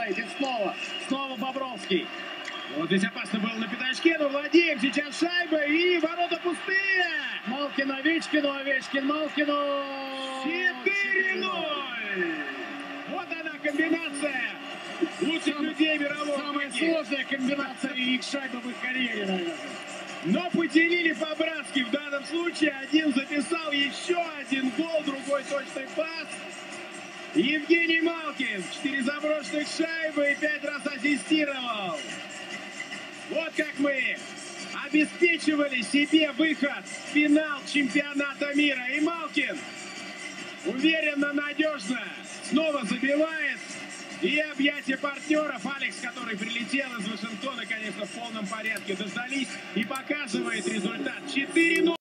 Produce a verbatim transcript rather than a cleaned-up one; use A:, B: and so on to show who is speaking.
A: забивает. И снова, снова Бобровский.
B: Вот здесь опасно было на пятачке, но Владимир сейчас шайба и ворота пустые.
A: Малкин Овечкину, Овечкин Малкину.
B: четыре ноль. Вот она комбинация лучших
A: Сам,
B: людей мирового.
A: Самая
B: хоккея.
A: сложная комбинация их шайбы в их карьере, наверное.
B: Но поделили по-братски в данном случае. Один записал еще один гол, другой точный пас. Евгений Малкин. Четыре заброшенных шайбы и пять раз ассистировал. Вот как мы обеспечивали себе выход в финал чемпионата мира. И Малкин уверенно, надежно снова забивает. И объятия партнеров. Алекс, который прилетел из Вашингтона, конечно, в полном порядке, дождались и показывает результат. четыре ноль.